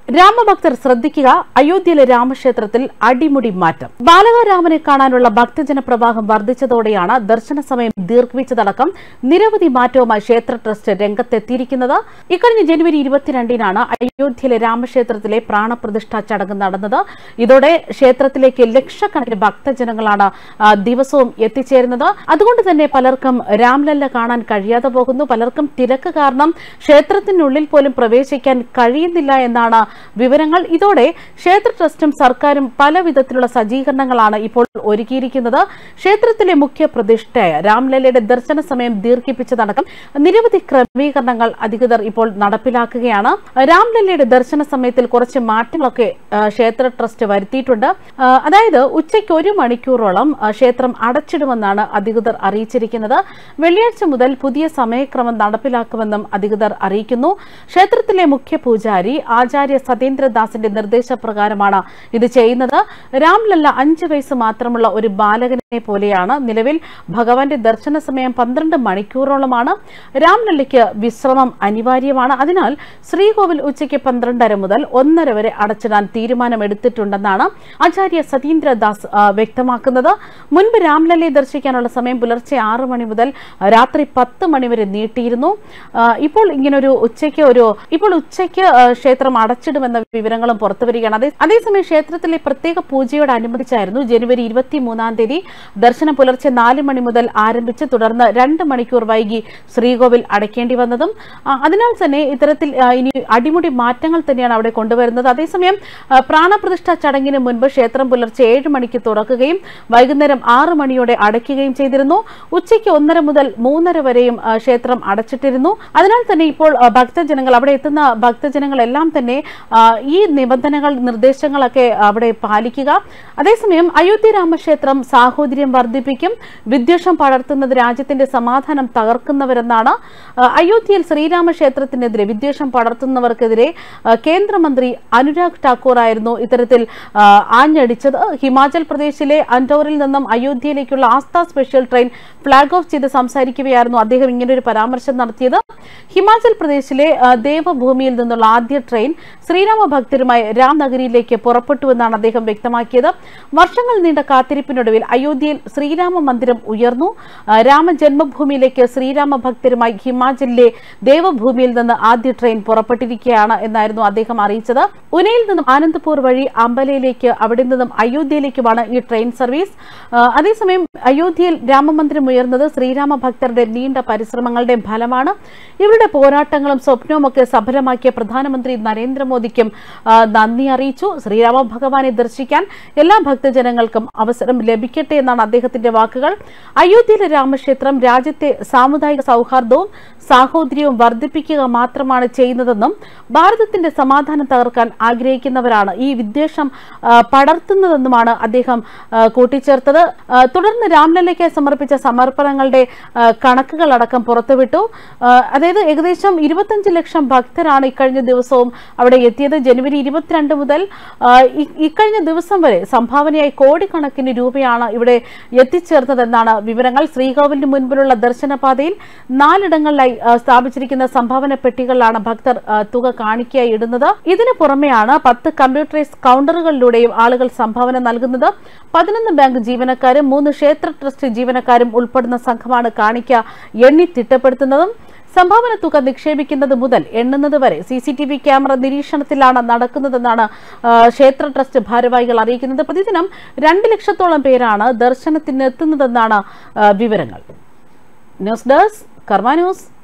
രാമഭക്തർ ശ്രദ്ധിക്കുക, അയോധ്യയിലെ രാമക്ഷേത്രത്തിൽ അടിമുടി മാറ്റം. ബാലകരാമനെ കാണാനുള്ള ഭക്തജന പ്രവാഹം വർദ്ധിച്ചതോടെയാണ് ദർശന സമയം ദീർഘിപ്പിച്ചതടക്കം നിരവധി മാറ്റവുമായി ക്ഷേത്ര ട്രസ്റ്റ് രംഗത്തെത്തിയിരിക്കുന്നത്. ഇക്കഴിഞ്ഞ ജനുവരി 22-നാണ് അയോധ്യയിലെ രാമക്ഷേത്രത്തിലെ പ്രാണപ്രതിഷ്ഠാ ചടങ്ങ് നടന്നത്. ഇതോടെ ക്ഷേത്രത്തിലേക്ക് ലക്ഷക്കണക്കിന് ഭക്തജനങ്ങളാണ് ദിവസവും എത്തിച്ചേരുന്നത്. അതുകൊണ്ട് തന്നെ പലർക്കും രാംലല്ല കാണാൻ കഴിയാതെ പോകുന്നു. പലർക്കും തിരക്ക് കാരണം ക്ഷേത്രത്തിനുള്ളിൽ പോലും പ്രവേശിക്കാൻ കഴിയുന്നില്ല എന്നാണ് വിവരങ്ങൾ. ഇതോടെ ക്ഷേത്ര ട്രസ്റ്റും സർക്കാരും പല വിധത്തിലുള്ള സജ്ജീകരണങ്ങളാണ് ഇപ്പോൾ ഒരുക്കിയിരിക്കുന്നത്. ക്ഷേത്രത്തിലെ മുഖ്യ പ്രതിഷ്ഠയായ രാംലല്ലയുടെ ദർശന സമയം ദീർഘിപ്പിച്ചതടക്കം നിരവധി ക്രമീകരണങ്ങൾ അധികൃതർ ഇപ്പോൾ നടപ്പിലാക്കുകയാണ്. രാംലല്ലയുടെ ദർശന സമയത്തിൽ കുറച്ച് മാറ്റങ്ങളൊക്കെ ക്ഷേത്ര ട്രസ്റ്റ് വരുത്തിയിട്ടുണ്ട്. അതായത് ഉച്ചയ്ക്ക് 1 മണിക്കൂറോളം ക്ഷേത്രം അടച്ചിടുമെന്നാണ് അധികൃതർ അറിയിച്ചിരിക്കുന്നത്. വെള്ളിയാഴ്ച മുതൽ പുതിയ സമയക്രമം നടപ്പിലാക്കുമെന്നും അധികൃതർ അറിയിക്കുന്നു. ക്ഷേത്രത്തിലെ മുഖ്യ പൂജാരി ആചാര്യ സതീന്ദ്രദാസിന്റെ നിർദ്ദേശപ്രകാരമാണ് ഇത് ചെയ്യുന്നത്. രാംലല്ല 5 വയസ്സ് മാത്രമുള്ള ഒരു ബാലകനെ പോലെയാണ്. നിലവിൽ ഭഗവാന്റെ ദർശന സമയം 12 മണിക്കൂറോളമാണ്. രാംലല്ലയ്ക്ക് വിശ്രമം അനിവാര്യമാണ്. അതിനാൽ ശ്രീകോവിൽ ഉച്ചയ്ക്ക് 12:30 മുതൽ 1:30 വരെ അടച്ചിടാൻ തീരുമാനമെടുത്തിട്ടുണ്ടെന്നാണ് ആചാര്യ സതീന്ദ്രദാസ് വ്യക്തമാക്കുന്നത്. മുൻപ് രാംലല്ലയെ ദർശിക്കാനുള്ള സമയം പുലർച്ചെ 6 മണി മുതൽ രാത്രി 10 മണി വരെ നീട്ടിയിരുന്നു. ഇപ്പോൾ ഇങ്ങനൊരു ഉച്ചയ്ക്ക് ക്ഷേത്രം അടച്ചിടുമെന്ന വിവരങ്ങളും പുറത്തുവരികയാണ്. അതേസമയം ക്ഷേത്രത്തിലെ പ്രത്യേക പൂജയോടനുബന്ധിച്ചായിരുന്നു ജനുവരി 23-ാം തീയതി ദർശനം പുലർച്ചെ 4 മണി മുതൽ ആരംഭിച്ച് തുടർന്ന് 2 മണിക്കൂർ വൈകി ശ്രീകോവിൽ അടയ്ക്കേണ്ടി വന്നതും. അതിനാൽ തന്നെ ഇത്തരത്തിൽ ഇനി അടിമുടി മാറ്റങ്ങൾ തന്നെയാണ് അവിടെ കൊണ്ടുവരുന്നത്. അതേസമയം പ്രാണപ്രതിഷ്ഠാ ചടങ്ങിന് മുൻപ് ക്ഷേത്രം പുലർച്ചെ 7 മണിക്ക് തുറക്കുകയും വൈകുന്നേരം 6 മണിയോടെ അടയ്ക്കുകയും ചെയ്തിരുന്നു. ഉച്ചയ്ക്ക് 1:30 മുതൽ 3:30 വരെയും ക്ഷേത്രം അടച്ചിട്ടിരുന്നു. അതിനാൽ തന്നെ ഇപ്പോൾ അവിടെ എത്തുന്ന ഭക്തജനങ്ങളെല്ലാം തന്നെ ഈ നിബന്ധനകൾ നിർദ്ദേശങ്ങളൊക്കെ അവിടെ പാലിക്കുക. അതേസമയം അയോധ്യ രാമക്ഷേത്രം സാഹോദര്യം വർദ്ധിപ്പിക്കും, വിദ്വേഷം പടർത്തുന്നത് രാജ്യത്തിന്റെ സമാധാനം തകർക്കുന്നവരെന്നാണ്. അയോധ്യയിൽ ശ്രീരാമക്ഷേത്രത്തിനെതിരെ വിദ്വേഷം പടർത്തുന്നവർക്കെതിരെ കേന്ദ്രമന്ത്രി അനുരാഗ് ഠാക്കൂർ ആയിരുന്നു ഇത്തരത്തിൽ ആഞ്ഞടിച്ചത്. ഹിമാചൽ പ്രദേശിലെ അൻഡോറിൽ നിന്നും അയോധ്യയിലേക്കുള്ള Aastha special train flag off ചെയ്ത് സംസാരിക്കുകയായിരുന്നു അദ്ദേഹം ഇങ്ങനൊരു പരാമർശം നടത്തിയത്. ഹിമാചൽ പ്രദേശിലെ ദേവഭൂമിയിൽ നിന്നുള്ള ആദ്യ ട്രെയിൻ ശ്രീരാമ ഭക്തരുമായി രാംനഗരിയിലേക്ക് പുറപ്പെട്ടുവെന്നാണ് അദ്ദേഹം വ്യക്തമാക്കിയത്. വർഷങ്ങൾ നീണ്ട കാത്തിരിപ്പിനൊടുവിൽ അയോധ്യയിൽ ശ്രീരാമ മന്ദിരം ഉയർന്നു. രാമജന്മഭൂമിയിലേക്ക് ശ്രീരാമ ഭക്തരുമായി ഹിമാചലിലെ ദേവഭൂമിയിൽ നിന്ന് ആദ്യ ട്രെയിൻ പുറപ്പെട്ടിരിക്കുകയാണ് എന്നായിരുന്നു അദ്ദേഹം അറിയിച്ചത്. ഉനയിൽ നിന്നും ആനന്ദ്പൂർ വഴി അമ്പലയിലേക്ക്, അവിടെ നിന്നും അയോധ്യയിലേക്കുമാണ് ഈ ട്രെയിൻ സർവീസ്. അതേസമയം അയോധ്യയിൽ രാമമന്ദിരം ഉയർന്നത് ശ്രീരാമ ഭക്തരുടെ നീണ്ട പരിശ്രമങ്ങളുടെ ഫലമാണ്. ഇവരുടെ പോരാട്ടങ്ങളും സ്വപ്നവും ഒക്കെ സഫലമാക്കിയ പ്രധാനമന്ത്രി നരേന്ദ്രമോദിക്കും നന്ദി അറിയിച്ചു. ശ്രീരാമ ഭഗവാനെ ദർശിക്കാൻ എല്ലാ ഭക്തജനങ്ങൾക്കും അവസരം ലഭിക്കട്ടെ എന്നാണ് അദ്ദേഹത്തിന്റെ വാക്കുകൾ. അയോധ്യയിലെ രാമക്ഷേത്രം രാജ്യത്തെ സാമുദായിക സൗഹാർദ്ദവും സാഹോദര്യവും വർദ്ധിപ്പിക്കുക മാത്രമാണ് ചെയ്യുന്നതെന്നും ഭാരതത്തിന്റെ സമാധാനം തകർക്കാൻ ആഗ്രഹിക്കുന്നവരാണ് ഈ വിദ്വേഷം പടർത്തുന്നതെന്നുമാണ് അദ്ദേഹം കൂട്ടിച്ചേർത്തത്. തുടർന്ന് രാംലല്ലയ്ക്ക് സമർപ്പിച്ച സമർപ്പണങ്ങളുടെ കണക്കുകളടക്കം പുറത്തുവിട്ടു. അതായത് ഏകദേശം 25 ലക്ഷം ഭക്തരാണ് ഇക്കഴിഞ്ഞ ദിവസവും അവിടെ എത്തിയത്. ജനുവരി 22 മുതൽ ഇക്കഴിഞ്ഞ ദിവസം വരെ സംഭാവനയായി കോടിക്കണക്കിന് രൂപയാണ് ഇവിടെ എത്തിച്ചേർന്നതെന്നാണ് വിവരങ്ങൾ. ശ്രീകോവിലിന് മുൻപിലുള്ള ദർശനപാതയിൽ 4 ഇടങ്ങളിലായി സ്ഥാപിച്ചിരിക്കുന്ന സംഭാവന പെട്ടികളിലാണ് ഭക്തർ തുക കാണിക്കയായി ഇടുന്നത്. ഇതിനു പുറമെയാണ് 10 കമ്പ്യൂട്ടറൈസ്ഡ് കൗണ്ടറുകളിലൂടെയും ആളുകൾ സംഭാവന നൽകുന്നത്. 11 ബാങ്ക് ജീവനക്കാരും 3 ക്ഷേത്ര ട്രസ്റ്റ് ജീവനക്കാരും ഉൾപ്പെടുന്ന സംഘമാണ് കാണിക്ക എണ്ണി തിട്ടപ്പെടുത്തുന്നതും. സംഭാവന തുക നിക്ഷേപിക്കുന്നത് മുതൽ എണ്ണുന്നത് വരെ CCTV ക്യാമറ നിരീക്ഷണത്തിലാണ് നടക്കുന്നതെന്നാണ് ക്ഷേത്ര ട്രസ്റ്റ് ഭാരവാഹികൾ അറിയിക്കുന്നത്. പ്രതിദിനം 2 ലക്ഷത്തോളം പേരാണ് ദർശനത്തിനെത്തുന്നതെന്നാണ് വിവരങ്ങൾ. News desk Karma news.